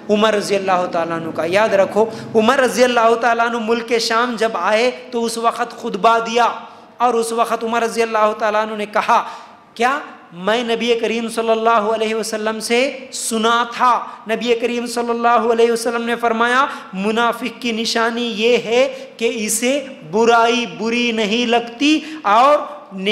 उमर रज़ी अल्लाह ताला अन्हु का। याद रखो, उमर रज़ी अल्लाह ताला अन्हु मुल्क शाम जब आए तो उस वक़्त खुतबा दिया और उस वक़्त उमर रज़ी अल्लाह ताला अन्हु ने कहा, क्या मैं नबी करीम सल्लल्लाहु अलैहि वसल्लम से सुना था, नबी करीम सल्लल्लाहु अलैहि वसल्लम ने फरमाया मुनाफिक की निशानी ये है कि इसे बुराई बुरी नहीं लगती और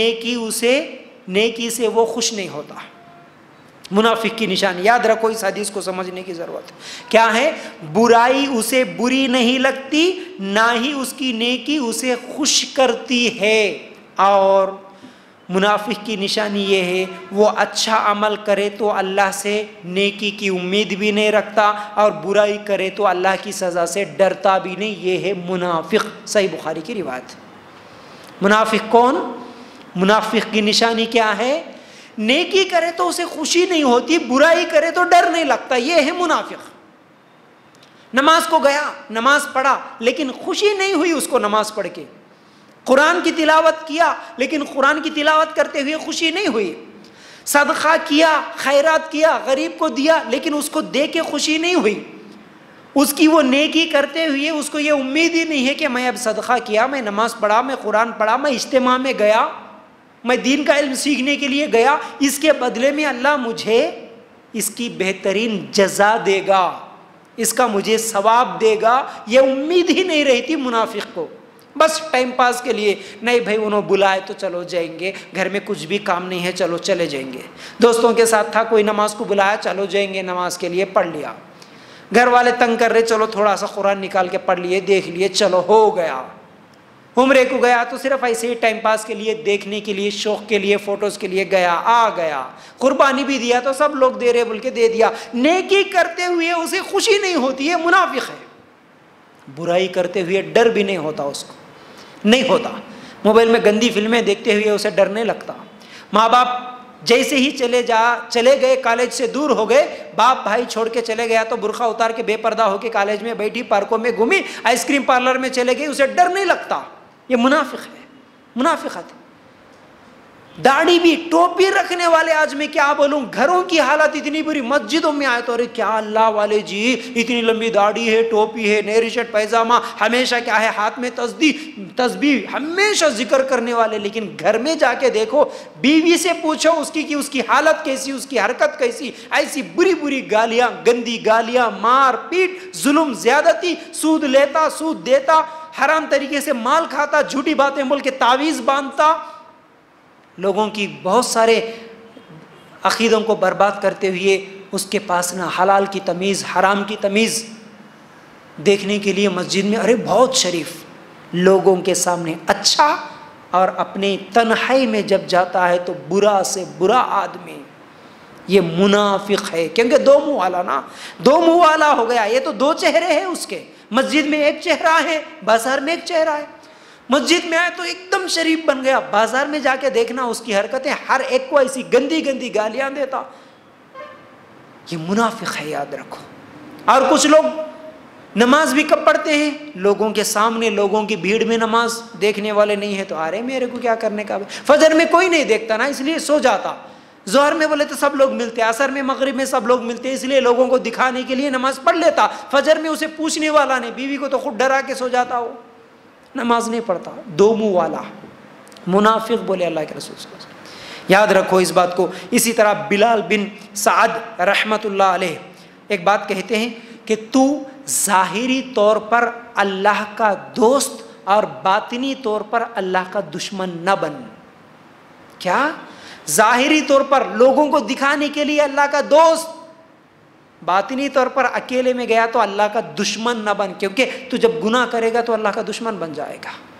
नेकी से वो खुश नहीं होता। मुनाफिक की निशानी याद रखो, इस हदीस को समझने की ज़रूरत है। क्या है? बुराई उसे बुरी नहीं लगती, ना ही उसकी नेकी उसे खुश करती है। और मुनाफिक की निशानी ये है, वो अच्छा अमल करे तो अल्लाह से नेकी की उम्मीद भी नहीं रखता और बुराई करे तो अल्लाह की सज़ा से डरता भी नहीं। ये है मुनाफिक। सही बुखारी की रिवायत। मुनाफिक कौन? मुनाफिक की निशानी क्या है? नेकी करे तो उसे खुशी नहीं होती, बुराई करे तो डर नहीं लगता। ये है मुनाफिक। नमाज को गया, नमाज पढ़ा, लेकिन खुशी नहीं हुई उसको नमाज पढ़ के। कुरान की तिलावत किया, लेकिन कुरान की तिलावत करते हुए खुशी नहीं हुई। सदका किया, खैरात किया, गरीब को दिया, लेकिन उसको दे के खुशी नहीं हुई। उसकी वो नेकी करते हुए उसको ये उम्मीद ही नहीं है कि मैं अब सदका किया, मैं नमाज पढ़ा, मैं कुरान पढ़ा, मैं इज्तिमा में गया, मैं दीन का इल्म सीखने के लिए गया, इसके बदले में अल्लाह मुझे इसकी बेहतरीन जज़ा देगा, इसका मुझे सवाब देगा। ये उम्मीद ही नहीं रहती मुनाफिक को। बस टाइम पास के लिए, नहीं भाई उन्होंने बुलाए तो चलो जाएंगे, घर में कुछ भी काम नहीं है चलो चले जाएंगे, दोस्तों के साथ था कोई नमाज को बुलाया चलो जाएंगे नमाज के लिए, पढ़ लिया, घर वाले तंग कर रहे चलो थोड़ा सा कुरान निकाल के पढ़ लिए, देख लिए, चलो हो गया। उम्रे को गया तो सिर्फ ऐसे ही टाइम पास के लिए, देखने के लिए, शौक के लिए, फोटोज़ के लिए गया, आ गया। कुर्बानी भी दिया तो सब लोग दे रहे बोल के दे दिया। नेकी करते हुए उसे खुशी नहीं होती है, मुनाफिक है। बुराई करते हुए डर भी नहीं होता उसको, नहीं होता। मोबाइल में गंदी फिल्में देखते हुए उसे डर नहीं लगता। माँ बाप जैसे ही चले गए, कॉलेज से दूर हो गए, बाप भाई छोड़ के चले गया तो बुर्खा उतार के बेपर्दा होके कॉलेज में बैठी, पार्कों में घूमी, आइसक्रीम पार्लर में चले गई, उसे डर नहीं लगता। ये मुनाफिक है, मुनाफिकत है। दाढ़ी भी, टोपी रखने वाले, आज मैं क्या बोलूं, घरों की हालत इतनी बुरी, मस्जिदों में आए तो अरे क्या अल्लाह वाले जी, इतनी लंबी दाढ़ी है, टोपी है, नई शर्ट पैजामा, हमेशा क्या है हाथ में तस्बीह, हमेशा जिक्र करने वाले। लेकिन घर में जाके देखो, बीवी से पूछो उसकी कि उसकी हालत कैसी, उसकी हरकत कैसी, ऐसी बुरी बुरी गालियां, गंदी गालियां, मार पीट, जुल्म, ज्यादती, सूद लेता, सूद देता, हराम तरीके से माल खाता, झूठी बातें बोल के तावीज़ बांधता, लोगों की बहुत सारे अकीदों को बर्बाद करते हुए उसके पास ना हलाल की तमीज़, हराम की तमीज़ देखने के लिए मस्जिद में, अरे बहुत शरीफ, लोगों के सामने अच्छा और अपने तन्हाई में जब जाता है तो बुरा से बुरा आदमी। ये मुनाफिक है, क्योंकि दो मुँह वाला ना, दो मुँह वाला हो गया। ये तो दो चेहरे हैं उसके, मस्जिद में एक चेहरा है, बाजार में एक चेहरा है। मस्जिद में आए तो एकदम शरीफ बन गया, बाजार में जाके देखना उसकी हरकतें, हर एक को ऐसी गंदी गंदी गालियां देता। ये मुनाफिक है, याद रखो। और कुछ लोग नमाज भी कब पढ़ते हैं, लोगों के सामने, लोगों की भीड़ में नमाज देखने वाले नहीं है तो अरे मेरे को क्या करने का। फजर में कोई नहीं देखता ना, इसलिए सो जाता। जोहर में बोले तो सब लोग मिलते, असर में, मगरिब में सब लोग मिलते, इसलिए लोगों को दिखाने के लिए नमाज पढ़ लेता। फजर में उसे पूछने वाला नहीं, बीवी को तो खुद डरा के सो जाता, वो नमाज नहीं पढ़ता। दो मुंह वाला मुनाफिक बोले अल्लाह के रसूल सल्लल्लाहु अलैहि वसल्लम। याद रखो इस बात को। इसी तरह बिलाल बिन साद रहमतुल्लाह अलैह एक बात कहते हैं कि तू ज़ाहिरी तौर पर अल्लाह का दोस्त और बातिनी तौर पर अल्लाह का दुश्मन न बन। क्या? ज़ाहिरी तौर पर लोगों को दिखाने के लिए अल्लाह का दोस्त, बातिनी तौर पर अकेले में गया तो अल्लाह का दुश्मन न बन, क्योंकि तू जब गुनाह करेगा तो अल्लाह का दुश्मन बन जाएगा।